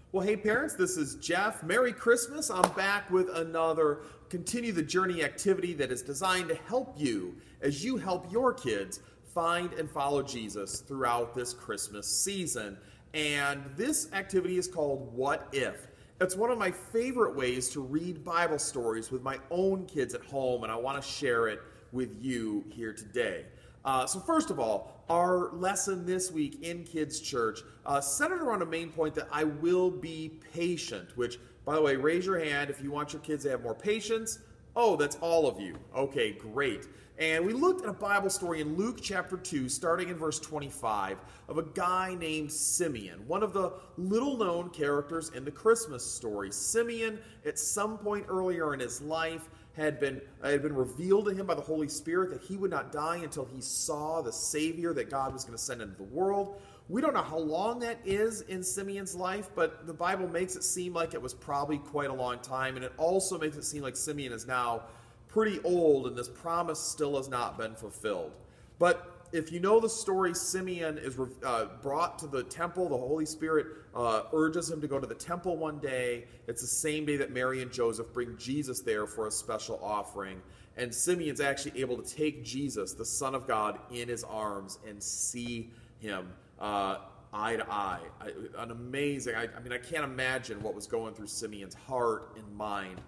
Well, hey parents, this is Jeff. Merry Christmas. I'm back with another Continue the Journey activity that is designed to help you as you help your kids find and follow Jesus throughout this Christmas season. And this activity is called What If? It's one of my favorite ways to read Bible stories with my own kids at home, and I want to share it with you here today. So first of all, our lesson this week in Kids Church centered around a main point that I will be patient, which, by the way, raise your hand if you want your kids to have more patience. Oh, that's all of you. Okay, great. And we looked at a Bible story in Luke chapter 2, starting in verse 25, of a guy named Simeon, one of the little-known characters in the Christmas story. Simeon, at some point earlier in his life, had been revealed to him by the Holy Spirit that he would not die until he saw the Savior that God was going to send into the world. We don't know how long that is in Simeon's life, but the Bible makes it seem like it was probably quite a long time, and it also makes it seem like Simeon is now pretty old and this promise still has not been fulfilled. But if you know the story, Simeon is brought to the temple. The Holy Spirit urges him to go to the temple one day. It's the same day that Mary and Joseph bring Jesus there for a special offering. And Simeon's actually able to take Jesus, the Son of God, in his arms and see him eye to eye. An amazing, I mean, I can't imagine what was going through Simeon's heart and mind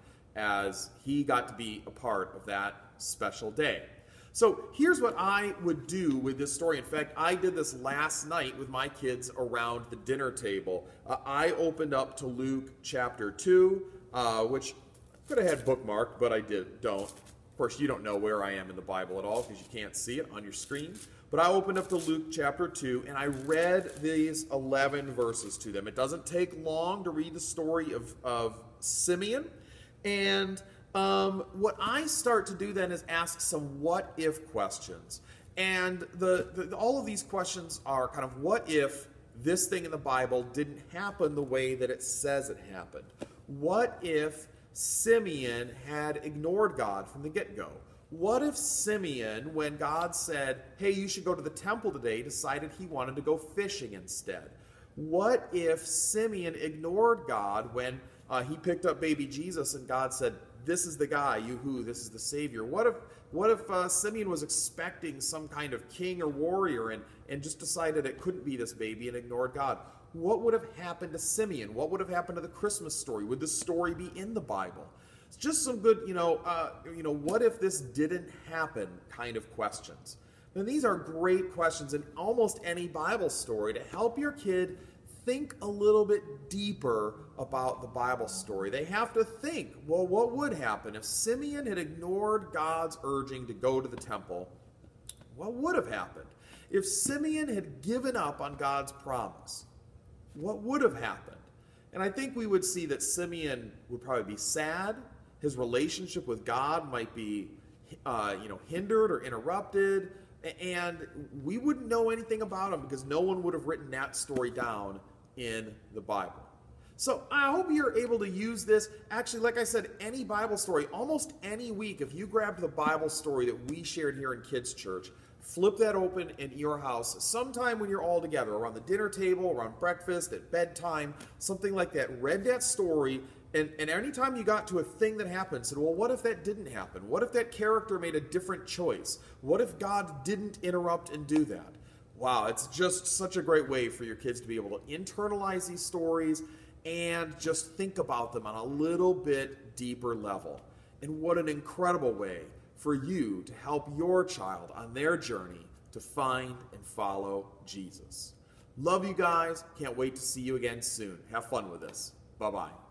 as he got to be a part of that special day. So here's what I would do with this story. In fact, I did this last night with my kids around the dinner table. I opened up to Luke chapter 2, which I could have had bookmarked, but I don't. Of course, you don't know where I am in the Bible at all because you can't see it on your screen. But I opened up to Luke chapter 2, and I read these 11 verses to them. It doesn't take long to read the story of Simeon. And what I start to do then is ask some what-if questions. And all of these questions are kind of what if this thing in the Bible didn't happen the way that it says it happened? What if Simeon had ignored God from the get-go? What if Simeon, when God said, hey, you should go to the temple today, decided he wanted to go fishing instead? What if Simeon ignored God when he picked up baby Jesus and God said, this is the guy, this is the Savior? What if Simeon was expecting some kind of king or warrior and just decided it couldn't be this baby and ignored God? What would have happened to Simeon? What would have happened to the Christmas story? Would the story be in the Bible? It's just some good, what if this didn't happen kind of questions. And these are great questions in almost any Bible story to help your kid think a little bit deeper about the Bible story. They have to think, well, what would happen if Simeon had ignored God's urging to go to the temple? What would have happened? If Simeon had given up on God's promise, what would have happened? And I think we would see that Simeon would probably be sad. His relationship with God might be hindered or interrupted. And we wouldn't know anything about him because no one would have written that story down in the Bible. So I hope you're able to use this. Actually, like I said, any Bible story, almost any week, if you grabbed the Bible story that we shared here in Kids Church, flip that open in your house sometime when you're all together, around the dinner table, around breakfast, at bedtime, something like that. Read that story, and anytime you got to a thing that happened, said, well, what if that didn't happen? What if that character made a different choice? What if God didn't interrupt and do that? Wow, it's just such a great way for your kids to be able to internalize these stories and just think about them on a little bit deeper level. And what an incredible way for you to help your child on their journey to find and follow Jesus. Love you guys. Can't wait to see you again soon. Have fun with this. Bye-bye.